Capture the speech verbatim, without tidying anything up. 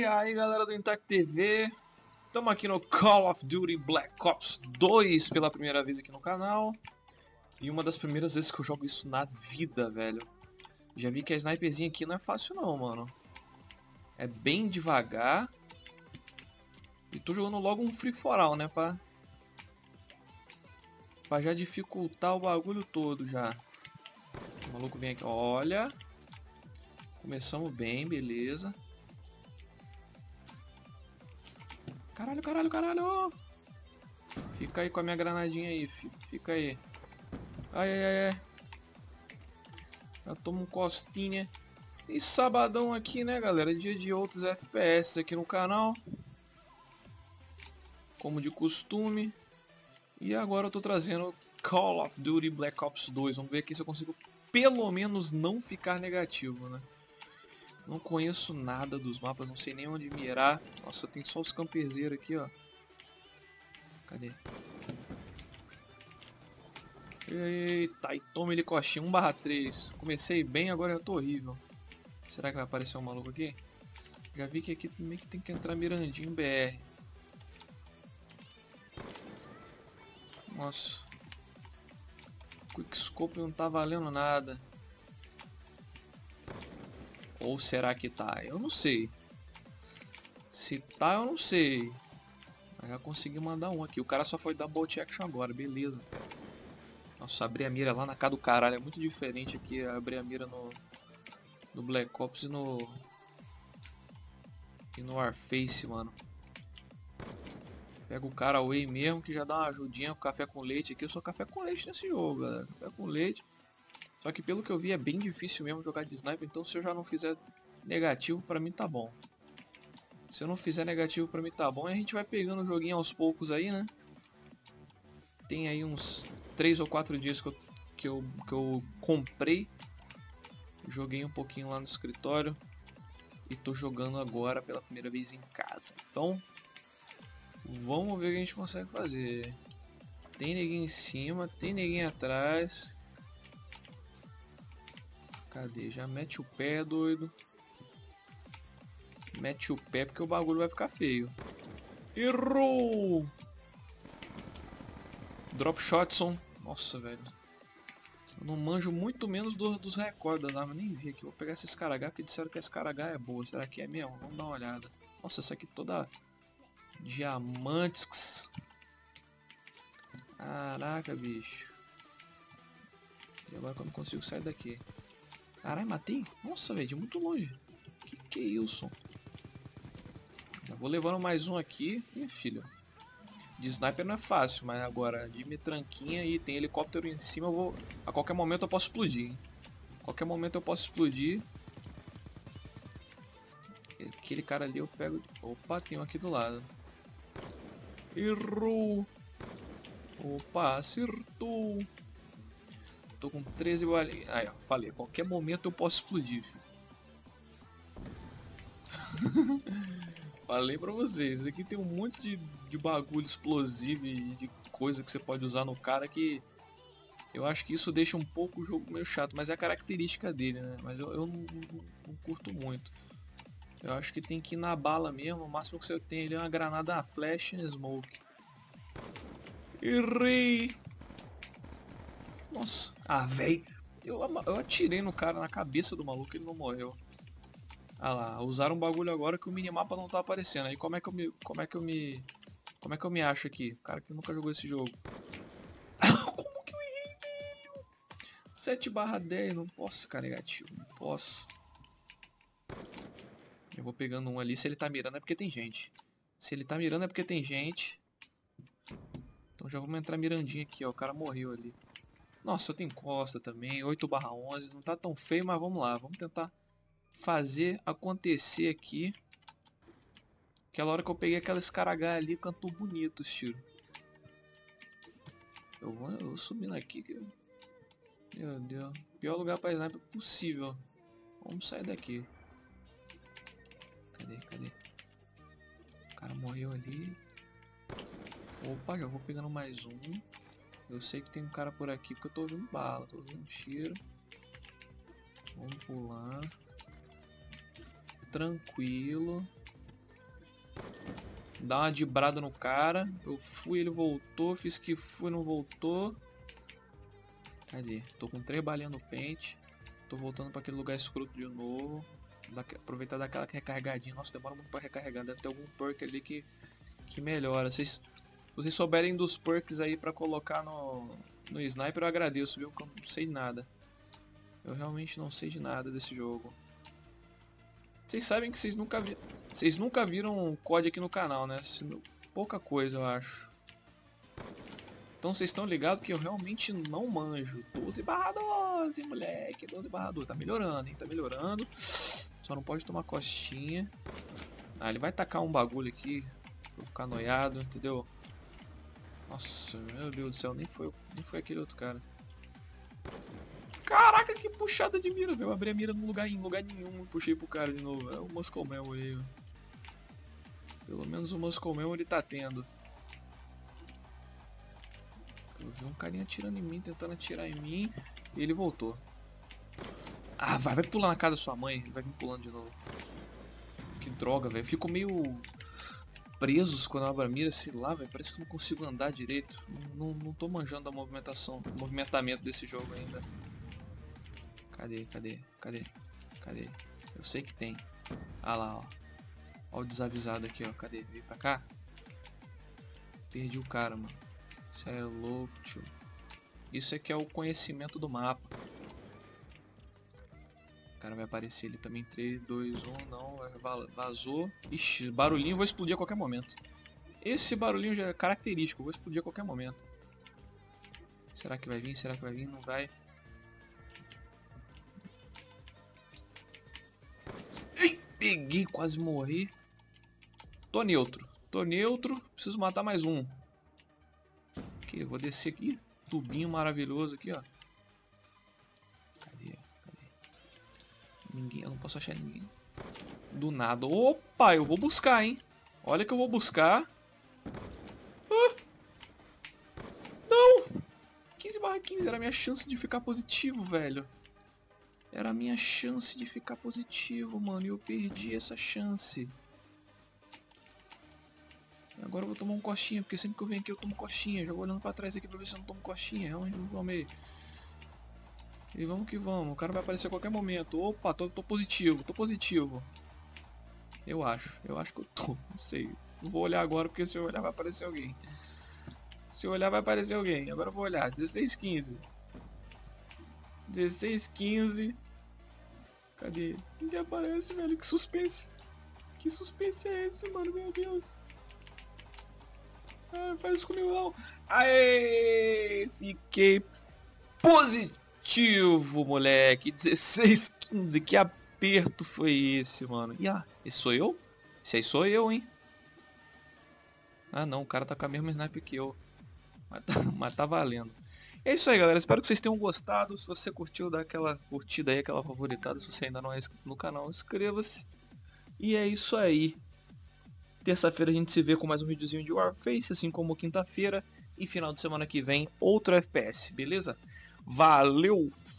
aí galera do Intact T V, estamos aqui no Call of Duty Black Ops dois pela primeira vez aqui no canal. E uma das primeiras vezes que eu jogo isso na vida, velho. Já vi que a sniperzinha aqui não é fácil não, mano. É bem devagar. E tô jogando logo um free for all, né, pra... pra já dificultar o bagulho todo já. O maluco vem aqui, olha. Começamos bem, beleza. Caralho, caralho, caralho! Fica aí com a minha granadinha aí, filho. Fica aí. Ai, ai, ai, ai. Já toma um costinha. E sabadão aqui, né, galera? Dia de outros F P S aqui no canal. Como de costume. E agora eu tô trazendo Call of Duty Black Ops dois. Vamos ver aqui se eu consigo pelo menos não ficar negativo, né? Não conheço nada dos mapas, não sei nem onde mirar. Nossa, tem só os campezeiros aqui, ó. Cadê? Eita, e toma ele coxinha, um barra três. Comecei bem, agora eu tô horrível. Será que vai aparecer um maluco aqui? Já vi que aqui meio que tem que entrar mirandinho B R. Nossa. Quickscope não tá valendo nada. Ou será que tá? Eu não sei. Se tá, eu não sei. Mas já consegui mandar um aqui. O cara só foi dar bolt action agora, beleza. Nossa, abrir a mira lá na cara do caralho é muito diferente aqui. Abrir a mira no, no Black Ops e no... E no Warface, mano. Pega o cara away mesmo, que já dá uma ajudinha com café com leite aqui. Eu sou café com leite nesse jogo, galera. Café com leite. Só que pelo que eu vi é bem difícil mesmo jogar de sniper, então se eu já não fizer negativo, pra mim tá bom. Se eu não fizer negativo, pra mim tá bom. E a gente vai pegando o joguinho aos poucos aí, né? Tem aí uns três ou quatro dias que eu, que eu, que eu comprei. Joguei um pouquinho lá no escritório. E tô jogando agora pela primeira vez em casa. Então, vamos ver o que a gente consegue fazer. Tem neguinho em cima, tem neguinho atrás. Cadê? Já mete o pé, doido. Mete o pé porque o bagulho vai ficar feio. Errou! Drop Shotson. Nossa, velho. Eu não manjo muito menos do, dos recordes das armas. Nem vi aqui. Vou pegar essa Scaragá porque disseram que a Scaragá é boa. Será que é mesmo? Vamos dar uma olhada. Nossa, essa aqui toda... Diamantes. Caraca, bicho. E agora que eu não consigo sair daqui. Caralho, matei? Nossa, velho, de muito longe. Que que é isso? Já vou levando mais um aqui. Ih, filho. De sniper não é fácil, mas agora de metranquinha e tem helicóptero em cima, eu vou... A qualquer momento eu posso explodir, hein? A qualquer momento eu posso explodir. Aquele cara ali eu pego... Opa, tem um aqui do lado. Errou! Opa, acertou! Tô com treze balinhas. Aí, ó, falei, a qualquer momento eu posso explodir. Falei pra vocês, aqui tem um monte de, de bagulho explosivo e de coisa que você pode usar no cara que eu acho que isso deixa um pouco o jogo meio chato, mas é a característica dele, né? Mas eu, eu não, não, não curto muito. Eu acho que tem que ir na bala mesmo, o máximo que você tem ali é uma granada flash e smoke. Errei! Nossa, ah, velho, eu, eu atirei no cara, na cabeça do maluco, ele não morreu. Ah lá, usaram um bagulho agora que o minimapa não tá aparecendo. Aí como é que eu me, como é que eu me, como é que eu me acho aqui? Cara que nunca jogou esse jogo. Como que eu errei, velho? sete barra dez, não posso ficar negativo, não posso. Eu vou pegando um ali, se ele tá mirando é porque tem gente. Se ele tá mirando é porque tem gente. Então já vamos entrar mirandinha aqui, ó, o cara morreu ali. Nossa, tem costa também, oito barra onze, não tá tão feio, mas vamos lá, vamos tentar fazer acontecer aqui. Aquela hora que eu peguei aquela Scaragá ali, cantou bonito os tiros. Eu vou, eu vou subindo aqui. Que... Meu Deus, pior lugar pra sniper possível. Vamos sair daqui. Cadê, cadê? O cara morreu ali. Opa, já vou pegando mais um. Eu sei que tem um cara por aqui porque eu tô ouvindo bala, tô ouvindo tiro. Vamos pular. Tranquilo. Dá uma dibrada no cara. Eu fui, ele voltou. Fiz que fui, não voltou. Cadê? Tô com três balinhas no pente. Tô voltando pra aquele lugar escroto de novo. Da, aproveitar daquela recarregadinha. Nossa, demora muito pra recarregar. Deve ter algum perk ali que, que melhora. Vocês, se vocês souberem dos perks aí pra colocar no, no sniper, eu agradeço, viu? Porque eu não sei de nada. Eu realmente não sei de nada desse jogo. Vocês sabem que vocês nunca viram. Vocês nunca viram C O D aqui no canal, né? Pouca coisa, eu acho. Então vocês estão ligados que eu realmente não manjo. doze barra doze, moleque. doze barra doze. Tá melhorando, hein? Tá melhorando. Só não pode tomar costinha. Ah, ele vai tacar um bagulho aqui. Vou ficar noiado, entendeu? Nossa, meu Deus do céu. Nem foi, nem foi aquele outro cara. Caraca, que puxada de mira, velho. Eu abri a mira num lugar, em lugar nenhum e puxei pro cara de novo. É o Moscow Memory aí. Pelo menos o Moscow Memory tá tendo. Eu vi um carinha atirando em mim, tentando atirar em mim. E ele voltou. Ah, vai, vai pular na casa da sua mãe. Vai vir pulando de novo. Que droga, velho. Fico meio presos quando eu abro a mira, sei lá, velho. Parece que eu não consigo andar direito. Não, não, não tô manjando a movimentação, o movimentamento desse jogo ainda. Cadê, cadê, cadê, cadê? Eu sei que tem. Ah lá, ó. Ó o desavisado aqui, ó. Cadê? Vem pra cá. Perdi o cara, mano. Isso é louco, tio. Isso aqui é o conhecimento do mapa. O cara vai aparecer ali também. três, dois, um, não. Vazou. Ixi, barulhinho, vou explodir a qualquer momento. Esse barulhinho já é característico. Vou explodir a qualquer momento. Será que vai vir? Será que vai vir? Não vai. Ei, peguei, quase morri. Tô neutro. Tô neutro. Preciso matar mais um. Aqui, vou descer aqui. Tubinho maravilhoso aqui, ó. Cadê? Cadê? Ninguém. Eu não posso achar ninguém. Do nada. Opa, eu vou buscar, hein. Olha que eu vou buscar. Ah! Não! quinze barra quinze era a minha chance de ficar positivo, velho. Era a minha chance de ficar positivo, mano. E eu perdi essa chance. Agora eu vou tomar um coxinha, porque sempre que eu venho aqui eu tomo coxinha. Já vou olhando pra trás aqui pra ver se eu não tomo coxinha. Realmente não tomei. E vamos que vamos. O cara vai aparecer a qualquer momento. Opa, tô, tô positivo, tô positivo. Eu acho, eu acho que eu tô. Não sei. Não vou olhar agora, porque se eu olhar vai aparecer alguém. Se eu olhar vai aparecer alguém. Agora eu vou olhar. dezesseis, quinze. dezesseis, quinze. Cadê? Ninguém aparece, velho. Que suspense. Que suspense é esse, mano? Meu Deus. Ah, faz isso comigo não. Aê! Fiquei positivo, moleque. dezesseis, quinze. Que aperto foi esse, mano? E ah, esse sou eu? Esse aí sou eu, hein? Ah não, o cara tá com a mesma sniper que eu. Mas tá, mas tá valendo. É isso aí, galera. Espero que vocês tenham gostado. Se você curtiu, dá aquela curtida aí, aquela favoritada. Se você ainda não é inscrito no canal, inscreva-se. E é isso aí. Terça-feira a gente se vê com mais um videozinho de Warface, assim como quinta-feira. E final de semana que vem, outro F P S, beleza? Valeu!